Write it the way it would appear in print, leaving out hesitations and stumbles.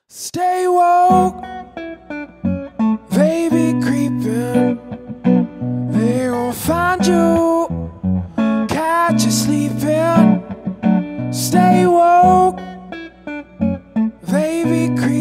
Stay woke, baby creeping. They gon' find you, catch you sleeping. Stay woke, baby creeping.